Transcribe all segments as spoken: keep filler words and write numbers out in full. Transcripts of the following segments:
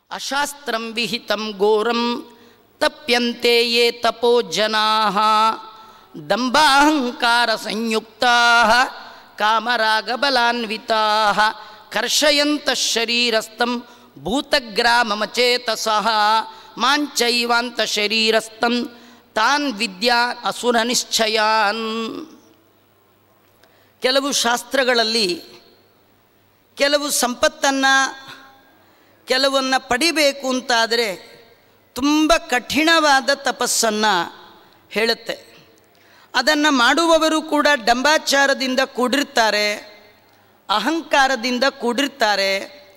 ಅಶಾಸ್ತ್ರಂ ವಿಹಿತಂ ಘೋರಂ ತಪ್ಯಂತೆ ಯೇ ತಪೋ ಜನಾಃ ದಂಭಾಹಂಕಾರ ಸಂಯುಕ್ತಾಃ ಕಾಮರಾಗಬಲಾನ್ವಿತಾಃ ಕರ್ಷಯಂತಃ ಶರೀರಸ್ಥಂ ಭೂತಗ್ರಾಮಮಚೇತಸಃ ಮಾಂಚೈವಾಂತ ಶರೀರಸ್ಥಂ ತಾನ್ ವಿದ್ಯಾ ಅಸುರ ನಿಶ್ಚಯಾನ್. ಕೆಲವು ಶಾಸ್ತ್ರಗಳಲ್ಲಿ ಕೆಲವು ಸಂಪತ್ತನ್ನು ಕೆಲವನ್ನು ಪಡಿಬೇಕು ಅಂತಾದರೆ ತುಂಬ ಕಠಿಣವಾದ ತಪಸ್ಸನ್ನು ಹೇಳುತ್ತೆ. ಅದನ್ನು ಮಾಡುವವರು ಕೂಡ ಡಂಬಾಚಾರದಿಂದ ಕೂಡಿರ್ತಾರೆ, ಅಹಂಕಾರದಿಂದ ಕೂಡಿರ್ತಾರೆ.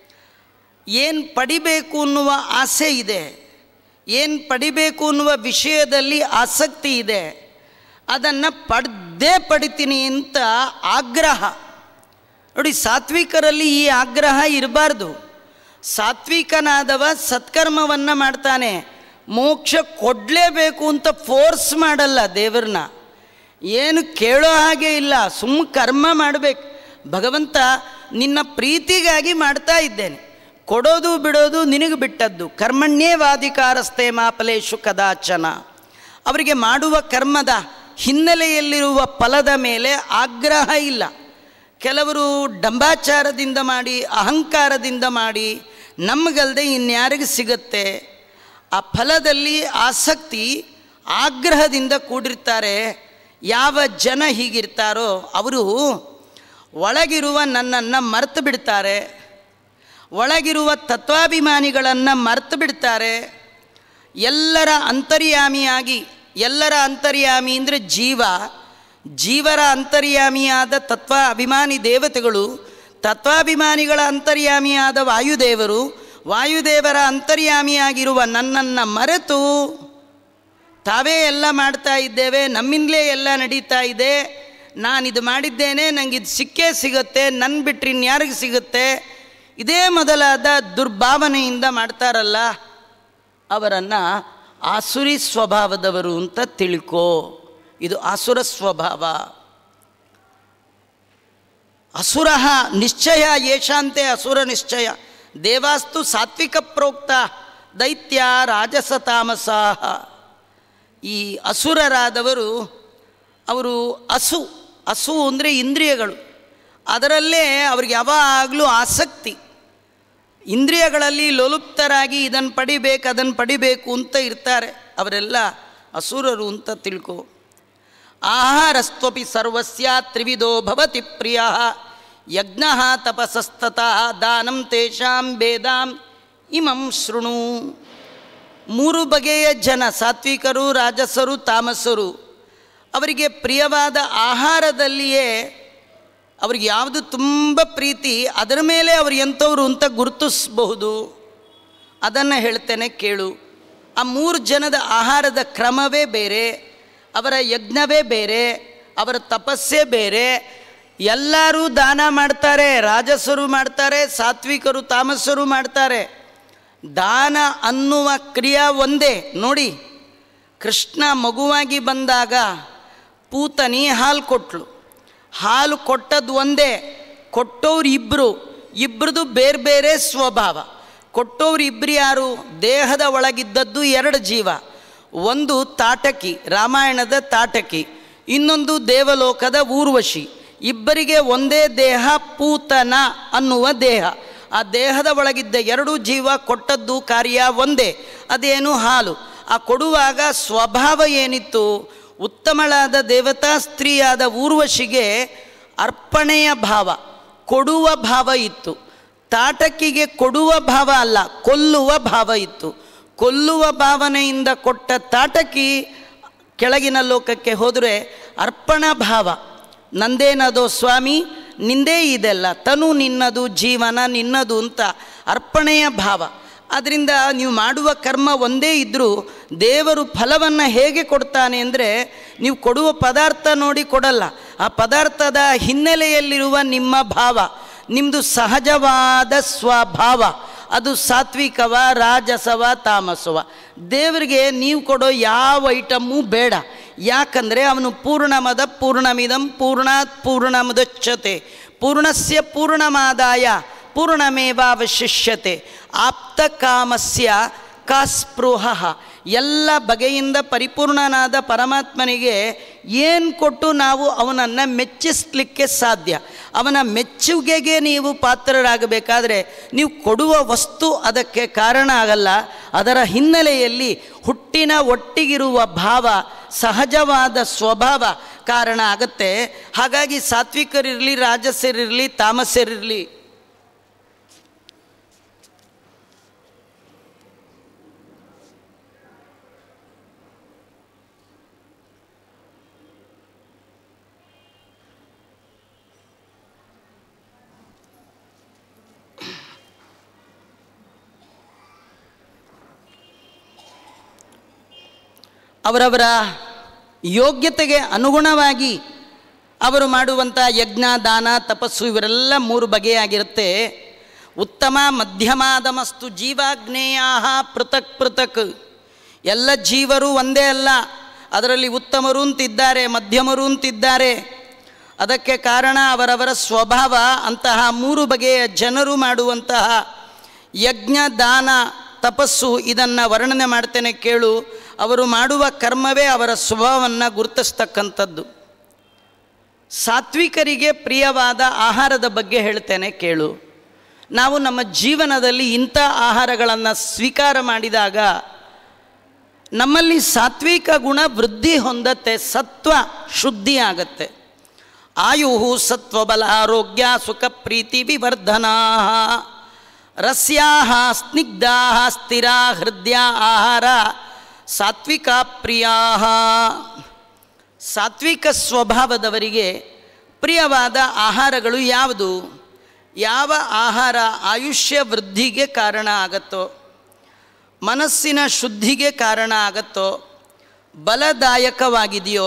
ಏನು ಪಡಿಬೇಕು ಅನ್ನುವ ಆಸೆ ಇದೆ, ಏನು ಪಡಿಬೇಕು ಅನ್ನುವ ವಿಷಯದಲ್ಲಿ ಆಸಕ್ತಿ ಇದೆ, ಅದನ್ನು ಪಡೆದೇ ಪಡಿತೀನಿ ಅಂತ ಆಗ್ರಹ. ನೋಡಿ, ಸಾತ್ವಿಕರಲ್ಲಿ ಈ ಆಗ್ರಹ ಇರಬಾರ್ದು. ಸಾತ್ವಿಕನಾದವ ಸತ್ಕರ್ಮವನ್ನು ಮಾಡ್ತಾನೆ, ಮೋಕ್ಷ ಕೊಡಲೇಬೇಕು ಅಂತ ಫೋರ್ಸ್ ಮಾಡಲ್ಲ ದೇವ್ರನ್ನ. ಏನು ಕೇಳೋ ಹಾಗೆ ಇಲ್ಲ, ಸುಮ್ಮ ಕರ್ಮ ಮಾಡಬೇಕು. ಭಗವಂತ ನಿನ್ನ ಪ್ರೀತಿಗಾಗಿ ಮಾಡ್ತಾ ಇದ್ದೇನೆ, ಕೊಡೋದು ಬಿಡೋದು ನಿನಗೆ ಬಿಟ್ಟದ್ದು. ಕರ್ಮಣ್ಯೇವಾಧಿಕಾರಸ್ಥೆ ಮಾಫಲೇಶು ಕದಾಚನ. ಅವರಿಗೆ ಮಾಡುವ ಕರ್ಮದ ಹಿನ್ನೆಲೆಯಲ್ಲಿರುವ ಫಲದ ಮೇಲೆ ಆಗ್ರಹ ಇಲ್ಲ. ಕೆಲವರು ಡಂಬಾಚಾರದಿಂದ ಮಾಡಿ, ಅಹಂಕಾರದಿಂದ ಮಾಡಿ, ನಮಗಲ್ಲದೆ ಇನ್ಯಾರಿಗೆ ಸಿಗುತ್ತೆ ಆ ಫಲದಲ್ಲಿ ಆಸಕ್ತಿ, ಆಗ್ರಹದಿಂದ ಕೂಡಿರ್ತಾರೆ. ಯಾವ ಜನ ಹೀಗಿರ್ತಾರೋ ಅವರು ಒಳಗಿರುವ ನನ್ನನ್ನು ಮರೆತು ಬಿಡ್ತಾರೆ, ಒಳಗಿರುವ ತತ್ವಾಭಿಮಾನಿಗಳನ್ನು ಮರೆತು ಬಿಡ್ತಾರೆ. ಎಲ್ಲರ ಅಂತರ್ಯಾಮಿಯಾಗಿ, ಎಲ್ಲರ ಅಂತರ್ಯಾಮಿ ಅಂದರೆ ಜೀವ, ಜೀವರ ಅಂತರ್ಯಾಮಿಯಾದ ತತ್ವ ಅಭಿಮಾನಿ ದೇವತೆಗಳು, ತತ್ವಾಭಿಮಾನಿಗಳ ಅಂತರ್ಯಾಮಿಯಾದ ವಾಯುದೇವರು, ವಾಯುದೇವರ ಅಂತರ್ಯಾಮಿಯಾಗಿರುವ ನನ್ನನ್ನು ಮರೆತು ತಾವೇ ಎಲ್ಲ ಮಾಡ್ತಾ ಇದ್ದೇವೆ, ನಮ್ಮಿಂದಲೇ ಎಲ್ಲ ನಡೀತಾ ಇದೆ, ನಾನಿದು ಮಾಡಿದ್ದೇನೆ, ನನಗಿದು ಸಿಕ್ಕೇ ಸಿಗುತ್ತೆ, ನನ್ನ ಬಿಟ್ಟರೆ ಇನ್ಯಾರಿಗೆ ಸಿಗುತ್ತೆ, ಇದೇ ಮೊದಲಾದ ದುರ್ಭಾವನೆಯಿಂದ ಮಾಡ್ತಾರಲ್ಲ, ಅವರನ್ನು ಆಸುರಿ ಸ್ವಭಾವದವರು ಅಂತ ತಿಳ್ಕೋ. ಇದು ಆಸುರ ಸ್ವಭಾವ. ಅಸುರ ನಿಶ್ಚಯ ಯೇಷಾಂತೆ ಅಸುರ ನಿಶ್ಚಯ. ದೇವಾಸ್ತು ಸಾತ್ವಿಕ ಪ್ರೋಕ್ತ ದೈತ್ಯ ರಾಜಸ ತಾಮಸಾಹ. ಈ ಅಸುರರಾದವರು ಅವರು ಅಸು, ಅಸು ಅಂದರೆ ಇಂದ್ರಿಯಗಳು, ಅದರಲ್ಲೇ ಅವ್ರಿಗೆ ಯಾವಾಗಲೂ ಆಸಕ್ತಿ. ಇಂದ್ರಿಯಗಳಲ್ಲಿ ಲೋಲುಪ್ತರಾಗಿ ಇದನ್ನು ಪಡಿಬೇಕು ಅದನ್ನು ಪಡಿಬೇಕು ಅಂತ ಇರ್ತಾರೆ. ಅವರೆಲ್ಲ ಅಸುರರು ಅಂತ ತಿಳ್ಕೊ. ಆಹಾರಸ್ತ್ವಪಿ ಸರ್ವಸ್ಯ ತ್ರಿವಿಧೋ ಭವತಿ ಪ್ರಿಯ ಯಜ್ಞ ತಪಸಸ್ತತಃ ದಾನಂ ತೇಷಾಂ ಭೇದಾಂ ಇಮಂ ಶೃಣು. ಮೂರು ಬಗೆಯ ಜನ, ಸಾತ್ವಿಕರು, ರಾಜಸರು, ತಾಮಸರು. ಅವರಿಗೆ ಪ್ರಿಯವಾದ ಆಹಾರದಲ್ಲಿಯೇ ಅವ್ರಿಗೆ ಯಾವುದು ತುಂಬ ಪ್ರೀತಿ, ಅದರ ಮೇಲೆ ಅವರು ಎಂಥವ್ರು ಅಂತ ಗುರುತಿಸಬಹುದು. ಅದನ್ನು ಹೇಳ್ತೇನೆ ಕೇಳು. ಆ ಮೂರು ಜನದ ಆಹಾರದ ಕ್ರಮವೇ ಬೇರೆ, ಅವರ ಯಜ್ಞವೇ ಬೇರೆ, ಅವರ ತಪಸ್ಸೇ ಬೇರೆ. ಎಲ್ಲರೂ ದಾನ ಮಾಡ್ತಾರೆ, ರಾಜಸರು ಮಾಡ್ತಾರೆ, ಸಾತ್ವಿಕರು ತಾಮಸರು ಮಾಡ್ತಾರೆ. ದಾನ ಅನ್ನುವ ಕ್ರಿಯೆ ಒಂದೇ. ನೋಡಿ, ಕೃಷ್ಣ ಮಗುವಾಗಿ ಬಂದಾಗ ಪೂತನಿ ಹಾಲು ಕೊಟ್ಟಳು. ಹಾಲು ಕೊಟ್ಟದ್ದು ಒಂದೇ, ಕೊಟ್ಟವ್ರು ಇಬ್ಬರು, ಇಬ್ಬರದು ಬೇರೆ ಬೇರೆ ಸ್ವಭಾವ. ಕೊಟ್ಟವ್ರು ಇಬ್ಬರು ಯಾರು? ದೇಹದ ಒಳಗಿದ್ದದ್ದು ಎರಡು ಜೀವ. ಒಂದು ತಾಟಕಿ, ರಾಮಾಯಣದ ತಾಟಕಿ, ಇನ್ನೊಂದು ದೇವಲೋಕದ ಊರ್ವಶಿ. ಇಬ್ಬರಿಗೆ ಒಂದೇ ದೇಹ, ಪೂತನ ಅನ್ನುವ ದೇಹ. ಆ ದೇಹದ ಒಳಗಿದ್ದ ಎರಡು ಜೀವ ಕೊಟ್ಟದ್ದು ಕಾರ್ಯ ಒಂದೇ, ಅದೇನು ಹಾಲು. ಆ ಕೊಡುವಾಗ ಸ್ವಭಾವ ಏನಿತ್ತು? ಉತ್ತಮಳಾದ ದೇವತಾ ಸ್ತ್ರೀಯಾದ ಊರ್ವಶಿಗೆ ಅರ್ಪಣೆಯ ಭಾವ, ಕೊಡುವ ಭಾವ ಇತ್ತು. ತಾಟಕಿಗೆ ಕೊಡುವ ಭಾವ ಅಲ್ಲ, ಕೊಲ್ಲುವ ಭಾವ ಇತ್ತು. ಕೊಲ್ಲುವ ಭಾವನೆಯಿಂದ ಕೊಟ್ಟ ತಾಟಕಿ ಕೆಳಗಿನ ಲೋಕಕ್ಕೆ ಹೋದರೆ ಅರ್ಪಣಾ ಭಾವ. ನಂದೇನದೋ ಸ್ವಾಮಿ, ನಿಂದೇ ಇದೆಲ್ಲ, ತನು ನಿನ್ನದು, ಜೀವನ ನಿನ್ನದು ಅಂತ ಅರ್ಪಣೆಯ ಭಾವ. ಆದ್ದರಿಂದ ನೀವು ಮಾಡುವ ಕರ್ಮ ಒಂದೇ ಇದ್ದರೂ ದೇವರು ಫಲವನ್ನು ಹೇಗೆ ಕೊಡ್ತಾನೆ ಅಂದರೆ, ನೀವು ಕೊಡುವ ಪದಾರ್ಥ ನೋಡಿ ಕೊಡಲ್ಲ, ಆ ಪದಾರ್ಥದ ಹಿನ್ನೆಲೆಯಲ್ಲಿರುವ ನಿಮ್ಮ ಭಾವ, ನಿಮ್ಮದು ಸಹಜವಾದ ಸ್ವಭಾವ, ಅದು ಸಾತ್ವಿಕವ, ರಾಜಸವ, ತಾಮಸವ. ದೇವರಿಗೆ ನೀವು ಕೊಡೋ ಯಾವ ಐಟಮ್ಮೂ ಬೇಡ. ಯಾಕಂದರೆ ಅವನು ಪೂರ್ಣಮದ ಪೂರ್ಣಮಿದಂ ಪೂರ್ಣಾತ್ ಪೂರ್ಣಮುದಚ್ಯತೆ ಪೂರ್ಣಸ್ಯ ಪೂರ್ಣಮಾದಾಯ ಪೂರ್ಣಮೇವಾವಶಿಷ್ಯತೆ ಆಪ್ತಕಾಮಸ್ಯ ಕಾಸ್ಪೃಹ. ಎಲ್ಲ ಬಗೆಯಿಂದ ಪರಿಪೂರ್ಣನಾದ ಪರಮಾತ್ಮನಿಗೆ ಏನು ಕೊಟ್ಟು ನಾವು ಅವನನ್ನು ಮೆಚ್ಚಿಸಲಿಕ್ಕೆ ಸಾಧ್ಯ? ಅವನ ಮೆಚ್ಚುಗೆಗೆ ನೀವು ಪಾತ್ರರಾಗಬೇಕಾದ್ರೆ ನೀವು ಕೊಡುವ ವಸ್ತು ಅದಕ್ಕೆ ಕಾರಣ ಆಗಲ್ಲ, ಅದರ ಹಿನ್ನೆಲೆಯಲ್ಲಿ ಹುಟ್ಟಿನ ಒಟ್ಟಿಗಿರುವ ಭಾವ, ಸಹಜವಾದ ಸ್ವಭಾವ ಕಾರಣ ಆಗುತ್ತೆ. ಹಾಗಾಗಿ ಸಾತ್ವಿಕರಿರಲಿ, ರಾಜಸರಿರಲಿ, ತಾಮಸರಿರಲಿ, ಅವರವರ ಯೋಗ್ಯತೆಗೆ ಅನುಗುಣವಾಗಿ ಅವರು ಮಾಡುವಂಥ ಯಜ್ಞ, ದಾನ, ತಪಸ್ಸು ಇವರೆಲ್ಲ ಮೂರು ಬಗೆಯಾಗಿರುತ್ತೆ. ಉತ್ತಮ ಮಧ್ಯಮಾದಮಸ್ತು ಜೀವಾಗ್ನೇಯ ಪೃಥಕ್ ಪೃಥಕ್. ಎಲ್ಲ ಜೀವರು ಒಂದೇ ಅಲ್ಲ, ಅದರಲ್ಲಿ ಉತ್ತಮರು ಅಂತಿದ್ದಾರೆ, ಮಧ್ಯಮರು ಅಂತಿದ್ದಾರೆ. ಅದಕ್ಕೆ ಕಾರಣ ಅವರವರ ಸ್ವಭಾವ. ಅಂತಹ ಮೂರು ಬಗೆಯ ಜನರು ಮಾಡುವಂತಹ ಯಜ್ಞ, ದಾನ, ತಪಸ್ಸು ಇದನ್ನು ವರ್ಣನೆ ಮಾಡ್ತೇನೆ ಕೇಳು. ಅವರು ಮಾಡುವ ಕರ್ಮವೇ ಅವರ ಸ್ವಭಾವವನ್ನು ಗುರುತಿಸ್ತಕ್ಕಂಥದ್ದು. ಸಾತ್ವಿಕರಿಗೆ ಪ್ರಿಯವಾದ ಆಹಾರದ ಬಗ್ಗೆ ಹೇಳ್ತೇನೆ ಕೇಳು. ನಾವು ನಮ್ಮ ಜೀವನದಲ್ಲಿ ಇಂಥ ಆಹಾರಗಳನ್ನು ಸ್ವೀಕಾರ ಮಾಡಿದಾಗ ನಮ್ಮಲ್ಲಿ ಸಾತ್ವಿಕ ಗುಣ ವೃದ್ಧಿ ಹೊಂದತ್ತೆ, ಸತ್ವ ಶುದ್ಧಿ ಆಗತ್ತೆ. ಆಯು ಸತ್ವಬಲ ಆರೋಗ್ಯ ಸುಖ ಪ್ರೀತಿ ವಿವರ್ಧನಾ ರಸ್ಯಾ ಸ್ನಿಗ್ಧಾ ಸ್ಥಿರ ಹೃದಯ ಆಹಾರ ಸಾತ್ವಿಕ ಪ್ರಿಯಾ. ಸಾತ್ವಿಕ ಸ್ವಭಾವದವರಿಗೆ ಪ್ರಿಯವಾದ ಆಹಾರಗಳು ಯಾವುದು? ಯಾವ ಆಹಾರ ಆಯುಷ್ಯ ವೃದ್ಧಿಗೆ ಕಾರಣ ಆಗತ್ತೋ, ಮನಸ್ಸಿನ ಶುದ್ಧಿಗೆ ಕಾರಣ ಆಗತ್ತೋ, ಬಲದಾಯಕವಾಗಿದೆಯೋ,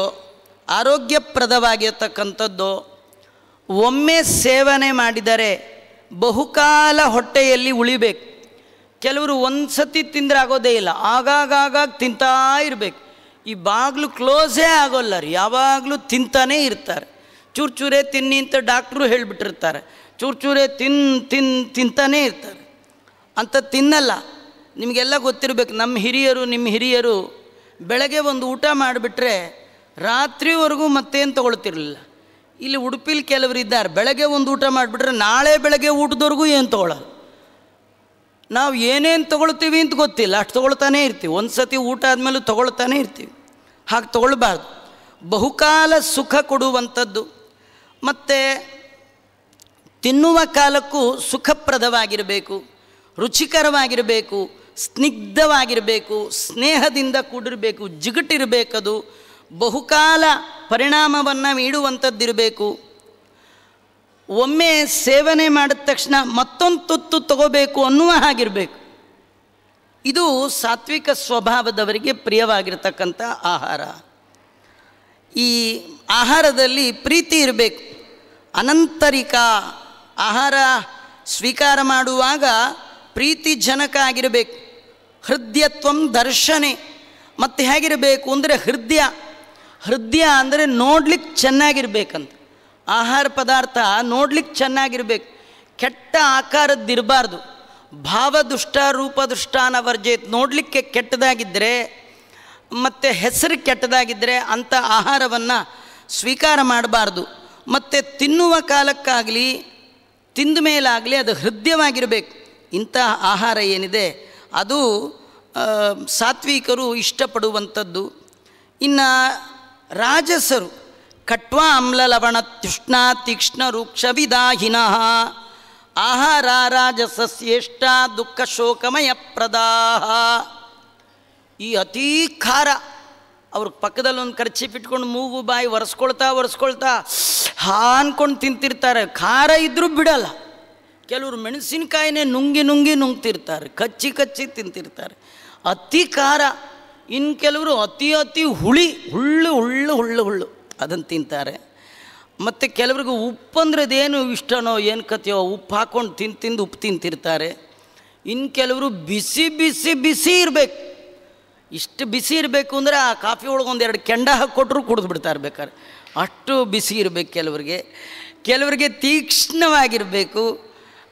ಆರೋಗ್ಯಪ್ರದವಾಗಿರ್ತಕ್ಕಂಥದ್ದು, ಒಮ್ಮೆ ಸೇವನೆ ಮಾಡಿದರೆ ಬಹುಕಾಲ ಹೊಟ್ಟೆಯಲ್ಲಿ ಉಳಿಬೇಕು. ಕೆಲವರು ಒಂದು ಸತಿ ತಿಂದರೆ ಆಗೋದೇ ಇಲ್ಲ, ಆಗಾಗಾಗ ತಿಂತಾ ಇರಬೇಕು. ಈ ಬಾಗಿಲು ಕ್ಲೋಸೇ ಆಗೋಲ್ಲ ರೀ, ಯಾವಾಗಲೂ ತಿಂತಾನೇ ಇರ್ತಾರೆ. ಚೂರು ಚೂರೇ ತಿನ್ನಿ ಅಂತ ಡಾಕ್ಟ್ರು ಹೇಳಿಬಿಟ್ಟಿರ್ತಾರೆ. ಚೂರು ಚೂರೇ ತಿನ್ ತಿನ್ ತಿಂತಾನೇ ಇರ್ತಾರೆ. ಅಂತ ತಿನ್ನಲ್ಲ. ನಿಮಗೆಲ್ಲ ಗೊತ್ತಿರಬೇಕು, ನಮ್ಮ ಹಿರಿಯರು ನಿಮ್ಮ ಹಿರಿಯರು ಬೆಳಗ್ಗೆ ಒಂದು ಊಟ ಮಾಡಿಬಿಟ್ರೆ ರಾತ್ರಿವರೆಗೂ ಮತ್ತೇನು ತೊಗೊಳ್ತಿರಲಿಲ್ಲ. ಇಲ್ಲಿ ಉಡುಪಿಲಿ ಕೆಲವರು ಇದ್ದಾರೆ, ಬೆಳಗ್ಗೆ ಒಂದು ಊಟ ಮಾಡಿಬಿಟ್ರೆ ನಾಳೆ ಬೆಳಗ್ಗೆ ಊಟದವರೆಗೂ ಏನು ತೊಗೊಳ್ಳಲ್ಲ. ನಾವು ಏನೇನು ತೊಗೊಳ್ತೀವಿ ಅಂತ ಗೊತ್ತಿಲ್ಲ, ಅಷ್ಟು ತೊಗೊಳ್ತಾನೇ ಇರ್ತೀವಿ. ಒಂದು ಸತಿ ಊಟ ಆದಮೇಲೂ ತೊಗೊಳ್ತಾನೆ ಇರ್ತೀವಿ. ಹಾಗೆ ತೊಗೊಳ್ಬಾರ್ದು. ಬಹುಕಾಲ ಸುಖ ಕೊಡುವಂಥದ್ದು, ಮತ್ತು ತಿನ್ನುವ ಕಾಲಕ್ಕೂ ಸುಖಪ್ರದವಾಗಿರಬೇಕು, ರುಚಿಕರವಾಗಿರಬೇಕು, ಸ್ನಿಗ್ಧವಾಗಿರಬೇಕು, ಸ್ನೇಹದಿಂದ ಕೂಡಿರಬೇಕು, ಜಿಗುಟಿರಬೇಕದು, ಬಹುಕಾಲ ಪರಿಣಾಮವನ್ನು ನೀಡುವಂಥದ್ದಿರಬೇಕು. ಒಮ್ಮೆ ಸೇವನೆ ಮಾಡಿದ ತಕ್ಷಣ ಮತ್ತೊಂದು ತುತ್ತು ತಗೋಬೇಕು ಅನ್ನುವ ಹಾಗಿರಬೇಕು. ಇದು ಸಾತ್ವಿಕ ಸ್ವಭಾವದವರಿಗೆ ಪ್ರಿಯವಾಗಿರ್ತಕ್ಕಂಥ ಆಹಾರ. ಈ ಆಹಾರದಲ್ಲಿ ಪ್ರೀತಿ ಇರಬೇಕು. ಅನಂತರಿಕ ಆಹಾರ ಸ್ವೀಕಾರ ಮಾಡುವಾಗ ಪ್ರೀತಿ ಜನಕ ಆಗಿರಬೇಕು. ಹೃದಯತ್ವಂ ದರ್ಶನೆ. ಮತ್ತು ಹೇಗಿರಬೇಕು ಅಂದರೆ ಹೃದಯ ಹೃದಯ ಅಂದರೆ ನೋಡ್ಲಿಕ್ಕೆ ಚೆನ್ನಾಗಿರ್ಬೇಕಂತ. ಆಹಾರ ಪದಾರ್ಥ ನೋಡ್ಲಿಕ್ಕೆ ಚೆನ್ನಾಗಿರ್ಬೇಕು, ಕೆಟ್ಟ ಆಕಾರದ್ದಿರಬಾರ್ದು. ಭಾವದುಷ್ಟ ರೂಪದುಷ್ಟಾನ ವರ್ಜೇತ್. ನೋಡಲಿಕ್ಕೆ ಕೆಟ್ಟದಾಗಿದ್ದರೆ ಮತ್ತು ಹೆಸರು ಕೆಟ್ಟದಾಗಿದ್ದರೆ ಅಂಥ ಆಹಾರವನ್ನು ಸ್ವೀಕಾರ ಮಾಡಬಾರ್ದು. ಮತ್ತು ತಿನ್ನುವ ಕಾಲಕ್ಕಾಗಲಿ ತಿಂದ ಮೇಲಾಗಲಿ ಅದು ಹೃದಯವಾಗಿರಬೇಕು. ಇಂತಹ ಆಹಾರ ಏನಿದೆ ಅದು ಸಾತ್ವಿಕರು ಇಷ್ಟಪಡುವಂಥದ್ದು. ಇನ್ನು ರಾಜಸರು ಕಟ್ವ ಆಮ್ಲ ಲವಣ ತೃಷ್ಣ ತೀಕ್ಷ್ಣ ರೂಕ್ಷ ವಿದಾಹಿನಃ ಆಹಾರ ರಾಜಸಸ್ಯೇಷ್ಟ ದುಃಖ ಶೋಕಮಯ ಪ್ರದಾಹ. ಈ ಅತೀ ಖಾರ, ಅವ್ರ ಪಕ್ಕದಲ್ಲಿ ಒಂದು ಖರ್ಚಿ ಇಟ್ಕೊಂಡು ಮೂಗು ಬಾಯಿ ಒರೆಸ್ಕೊಳ್ತಾ ಒರೆಸ್ಕೊಳ್ತಾ ಹಾ ಅಂದ್ಕೊಂಡು ತಿಂತಿರ್ತಾರೆ. ಖಾರ ಇದ್ದರೂ ಬಿಡಲ್ಲ. ಕೆಲವರು ಮೆಣಸಿನಕಾಯಿನೇ ನುಂಗಿ ನುಂಗಿ ನುಂಗ್ತಿರ್ತಾರೆ, ಕಚ್ಚಿ ಕಚ್ಚಿ ತಿಂತಿರ್ತಾರೆ. ಅತಿ ಖಾರ. ಇನ್ನು ಕೆಲವರು ಅತಿ ಅತಿ ಹುಳಿ, ಹುಳ್ಳು ಹುಳ್ಳು ಹುಳ್ಳು ಹುಳ್ಳು ಅದನ್ನು ತಿಂತಾರೆ. ಮತ್ತು ಕೆಲವ್ರಿಗೆ ಉಪ್ಪು ಅಂದ್ರೆ ಅದೇನು ಇಷ್ಟನೋ ಏನು ಕತೆಯೋ ಉಪ್ಪು ಹಾಕ್ಕೊಂಡು ತಿಂದು ತಿಂದು ಉಪ್ಪು ತಿಂತಿರ್ತಾರೆ. ಇನ್ನು ಕೆಲವರು ಬಿಸಿ ಬಿಸಿ ಬಿಸಿ ಇರಬೇಕು. ಇಷ್ಟು ಬಿಸಿ ಇರಬೇಕು ಅಂದರೆ ಆ ಕಾಫಿ ಒಳಗೆ ಒಂದೆರಡು ಕೆಂಡ ಹಾಕ್ಕೊಟ್ರು ಕುಡಿದು ಬಿಡ್ತಾರೆ ಬೇಕಾದ್ರೆ, ಅಷ್ಟು ಬಿಸಿ ಇರಬೇಕು ಕೆಲವರಿಗೆ. ಕೆಲವರಿಗೆ ತೀಕ್ಷ್ಣವಾಗಿರಬೇಕು.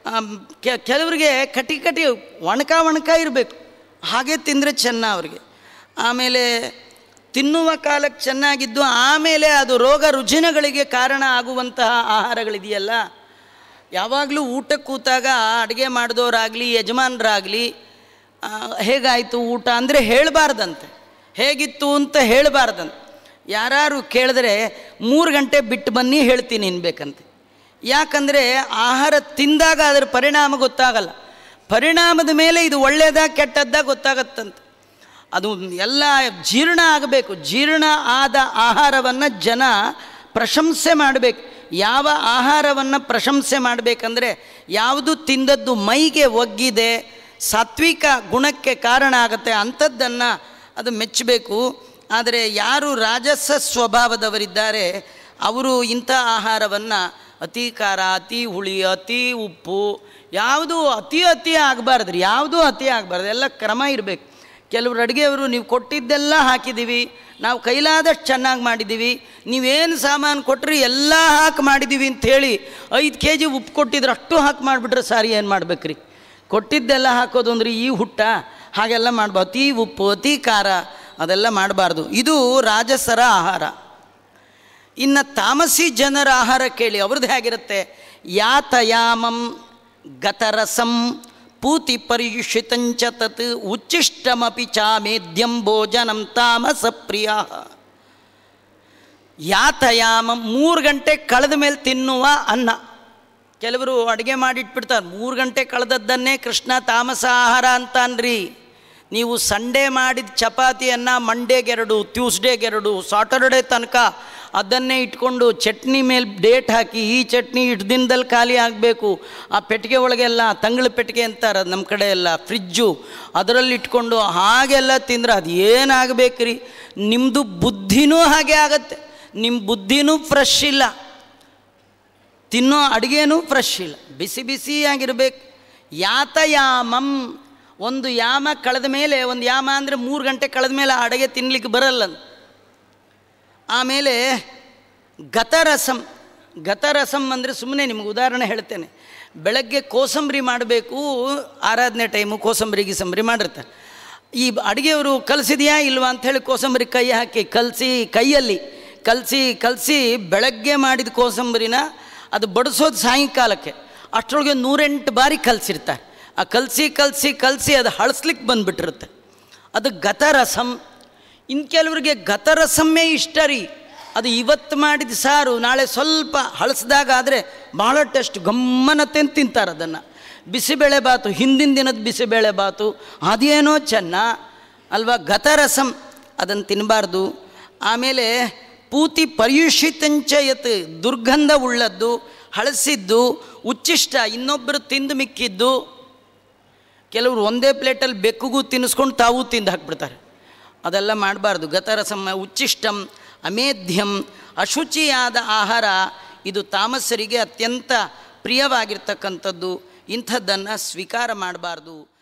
ಕೆಲವರಿಗೆ ಕಟಿ ಕಟಿ ಒಣಕ ಒಣಕ ಇರಬೇಕು, ಹಾಗೆ ತಿಂದರೆ ಚೆನ್ನ ಅವರಿಗೆ. ಆಮೇಲೆ ತಿನ್ನುವ ಕಾಲಕ್ಕೆ ಚೆನ್ನಾಗಿದ್ದು ಆಮೇಲೆ ಅದು ರೋಗ ರುಜಿನಗಳಿಗೆ ಕಾರಣ ಆಗುವಂತಹ ಆಹಾರಗಳಿದೆಯಲ್ಲ, ಯಾವಾಗಲೂ ಊಟಕ್ಕೆ ಕೂತಾಗ ಅಡುಗೆ ಮಾಡಿದವರಾಗಲಿ ಯಜಮಾನರಾಗಲಿ ಹೇಗಾಯಿತು ಊಟ ಅಂದರೆ ಹೇಳಬಾರ್ದಂತೆ, ಹೇಗಿತ್ತು ಅಂತ ಹೇಳಬಾರ್ದಂತೆ. ಯಾರು ಕೇಳಿದ್ರೆ ಮೂರು ಗಂಟೆ ಬಿಟ್ಟು ಬನ್ನಿ ಹೇಳ್ತೀನಿ ಅನ್ಬೇಕಂತೆ. ಯಾಕಂದರೆ ಆಹಾರ ತಿಂದಾಗ ಅದರ ಪರಿಣಾಮ ಗೊತ್ತಾಗಲ್ಲ, ಪರಿಣಾಮದ ಮೇಲೆ ಇದು ಒಳ್ಳೆಯದಾ ಕೆಟ್ಟದ್ದಾ ಗೊತ್ತಾಗತ್ತಂತೆ. ಅದು ಎಲ್ಲ ಜೀರ್ಣ ಆಗಬೇಕು. ಜೀರ್ಣ ಆದ ಆಹಾರವನ್ನು ಜನ ಪ್ರಶಂಸೆ ಮಾಡಬೇಕು. ಯಾವ ಆಹಾರವನ್ನು ಪ್ರಶಂಸೆ ಮಾಡಬೇಕಂದ್ರೆ ಯಾವುದು ತಿಂದದ್ದು ಮೈಗೆ ಒಗ್ಗಿದೆ, ಸಾತ್ವಿಕ ಗುಣಕ್ಕೆ ಕಾರಣ ಆಗುತ್ತೆ ಅಂಥದ್ದನ್ನು ಅದು ಮೆಚ್ಚಬೇಕು. ಆದರೆ ಯಾರು ರಾಜಸ ಸ್ವಭಾವದವರಿದ್ದಾರೆ ಅವರು ಇಂಥ ಆಹಾರವನ್ನು ಅತಿ ಖಾರ, ಅತಿ ಹುಳಿ, ಅತಿ ಉಪ್ಪು, ಯಾವುದೂ ಅತಿ ಅತಿ ಆಗಬಾರ್ದು ರೀ, ಯಾವುದೂ ಅತಿ ಆಗಬಾರ್ದು, ಎಲ್ಲ ಕ್ರಮ ಇರಬೇಕು. ಕೆಲವರು ಅಡುಗೆಯವರು ನೀವು ಕೊಟ್ಟಿದ್ದೆಲ್ಲ ಹಾಕಿದ್ದೀವಿ, ನಾವು ಕೈಲಾದಷ್ಟು ಚೆನ್ನಾಗಿ ಮಾಡಿದ್ದೀವಿ, ನೀವೇನು ಸಾಮಾನು ಕೊಟ್ಟರೆ ಎಲ್ಲ ಹಾಕಿ ಮಾಡಿದ್ದೀವಿ ಅಂಥೇಳಿ ಐದು ಕೆ ಜಿ ಉಪ್ಪು ಕೊಟ್ಟಿದ್ರೆ ಅಷ್ಟು ಹಾಕಿ ಮಾಡಿಬಿಟ್ರೆ ಸಾರಿ ಏನು ಮಾಡ್ಬೇಕ್ರಿ? ಕೊಟ್ಟಿದ್ದೆಲ್ಲ ಹಾಕೋದು ಅಂದ್ರೆ ಈ ಹುಟ್ಟ ಹಾಗೆಲ್ಲ ಮಾಡ್ಬಾರ್ದು. ಅತಿ ಉಪ್ಪು, ಅತಿ ಖಾರ ಅದೆಲ್ಲ ಮಾಡಬಾರ್ದು. ಇದು ರಾಜಸರ ಆಹಾರ. ಇನ್ನು ತಾಮಸಿ ಜನರ ಆಹಾರ ಕೇಳಿ, ಅವ್ರದ್ದು ಹೇಗಿರುತ್ತೆ? ಯಾತಯಾಮಂ ಗತರಸಂ ಪೂತಿ ಪರಿಯುಷಿತಂಚ ತತ್ ಉಚ್ಚಿಷ್ಟಮಪಿ ಚಾಮೇದ್ಯಂ ಭೋಜನಂ ತಾಮಸ ಪ್ರಿಯ. ಯಾತಯಾಮಂ ಮೂರು ಗಂಟೆ ಕಳೆದ ಮೇಲೆ ತಿನ್ನುವ ಅನ್ನ. ಕೆಲವರು ಅಡುಗೆ ಮಾಡಿಟ್ಬಿಡ್ತಾರೆ, ಮೂರು ಗಂಟೆ ಕಳೆದದ್ದನ್ನೇ ಕೃಷ್ಣ ತಾಮಸ ಆಹಾರ ಅಂತಾನ್ರಿ. ನೀವು ಸಂಡೇ ಮಾಡಿದ ಚಪಾತಿಯನ್ನು ಮಂಡೇಗೆರಡು, ಟ್ಯೂಸ್ಡೇಗೆರಡು, ಸಾಟರ್ಡೇ ತನಕ ಅದನ್ನೇ ಇಟ್ಕೊಂಡು ಚಟ್ನಿ ಮೇಲೆ ಡೇಟ್ ಹಾಕಿ ಈ ಚಟ್ನಿ ಇಷ್ಟು ದಿನದಲ್ಲಿ ಖಾಲಿ ಆಗಬೇಕು, ಆ ಪೆಟ್ಟಿಗೆ ಒಳಗೆಲ್ಲ ತಂಗಳ ಪೆಟ್ಟಿಗೆ ಅಂತಾರೆ ನಮ್ಮ ಕಡೆ ಎಲ್ಲ, ಫ್ರಿಜ್ಜು ಅದರಲ್ಲಿ ಇಟ್ಕೊಂಡು ಹಾಗೆಲ್ಲ ತಿಂದ್ರೆ ಅದು ಏನಾಗಬೇಕು ರೀ? ನಿಮ್ಮದು ಬುದ್ಧಿನೂ ಹಾಗೆ ಆಗತ್ತೆ, ನಿಮ್ಮ ಬುದ್ಧಿನೂ ಫ್ರೆಶ್ ಇಲ್ಲ, ತಿನ್ನೋ ಅಡುಗೆನೂ ಫ್ರೆಶ್ ಇಲ್ಲ, ಬಿಸಿ ಬಿಸಿಯಾಗಿರ್ಬೇಕು. ಯಾತಯಾಮಂ, ಒಂದು ಯಾಮ ಕಳೆದ ಮೇಲೆ, ಒಂದು ಯಾಮ ಅಂದರೆ ಮೂರು ಗಂಟೆ ಕಳೆದ ಮೇಲೆ ಆ ಅಡುಗೆ ತಿನ್ನಲಿಕ್ಕೆ ಬರಲ್ಲ. ಆಮೇಲೆ ಗತರಸಂ. ಗತರಸಂ ಅಂದರೆ ಸುಮ್ಮನೆ ನಿಮ್ಗೆ ಉದಾಹರಣೆ ಹೇಳ್ತೇನೆ. ಬೆಳಗ್ಗೆ ಕೋಸಂಬರಿ ಮಾಡಬೇಕು, ಆರಾಧನೆ ಟೈಮು ಕೋಸಂಬರಿ ಗಿಸಂಬರಿ ಮಾಡಿರ್ತಾರೆ. ಈ ಅಡುಗೆಯವರು ಕಲಿಸಿದೆಯಾ ಇಲ್ವಾ ಅಂಥೇಳಿ ಕೋಸಂಬರಿ ಕೈ ಹಾಕಿ ಕಲಸಿ, ಕೈಯಲ್ಲಿ ಕಲಸಿ ಕಲಸಿ ಬೆಳಗ್ಗೆ ಮಾಡಿದ ಕೋಸಂಬರಿನ ಅದು ಬಡಿಸೋದು ಸಾಯಂಕಾಲಕ್ಕೆ, ಅಷ್ಟರೊಳಗೆ ನೂರೆಂಟು ಬಾರಿ ಕಲಸಿರ್ತಾರೆ. ಆ ಕಲಸಿ ಕಲಸಿ ಕಲಸಿ ಅದು ಹಳಸ್ಲಿಕ್ಕೆ ಬಂದುಬಿಟ್ಟಿರುತ್ತೆ, ಅದು ಗತರಸಂ. ಇನ್ನು ಕೆಲವರಿಗೆ ಗತರಸಮ್ಮೇ ಇಷ್ಟ ರೀ. ಅದು ಇವತ್ತು ಮಾಡಿದ ಸಾರು ನಾಳೆ ಸ್ವಲ್ಪ ಹಳಸ್ದಾಗ ಆದರೆ ಭಾಳ ಟೇಸ್ಟ್ ಗಮ್ಮನತೆ ತಿಂತಾರೆ ಅದನ್ನು. ಬಿಸಿಬೇಳೆ ಬಾತು, ಹಿಂದಿನ ದಿನದ ಬಿಸಿಬೇಳೆ ಬಾತು ಅದೇನೋ ಚೆನ್ನ ಅಲ್ವಾ, ಗತರಸಂ ಅದನ್ನು ತಿನ್ನಬಾರ್ದು. ಆಮೇಲೆ ಪೂತಿ ಪರ್ಯುಷಿತಂಚ ಯತ್, ದುರ್ಗಂಧ ಉಳ್ಳದ್ದು, ಹಳಸಿದ್ದು, ಉಚ್ಚಿಷ್ಟ, ಇನ್ನೊಬ್ಬರು ತಿಂದು ಮಿಕ್ಕಿದ್ದು. ಕೆಲವರು ಒಂದೇ ಪ್ಲೇಟಲ್ಲಿ ಬೆಕ್ಕುಗೂ ತಿನ್ನಿಸ್ಕೊಂಡು ತಾವೂ ತಿಂದು ಹಾಕ್ಬಿಡ್ತಾರೆ, ಅದೆಲ್ಲ ಮಾಡಬಾರ್ದು. ಗತರಸಂ ಉಚ್ಚಿಷ್ಟಂ ಅಮೇಧ್ಯಂ, ಅಶುಚಿಯಾದ ಆಹಾರ ಇದು ತಾಮಸರಿಗೆ ಅತ್ಯಂತ ಪ್ರಿಯವಾಗಿರ್ತಕ್ಕಂಥದ್ದು. ಇಂಥದ್ದನ್ನು ಸ್ವೀಕಾರ ಮಾಡಬಾರ್ದು.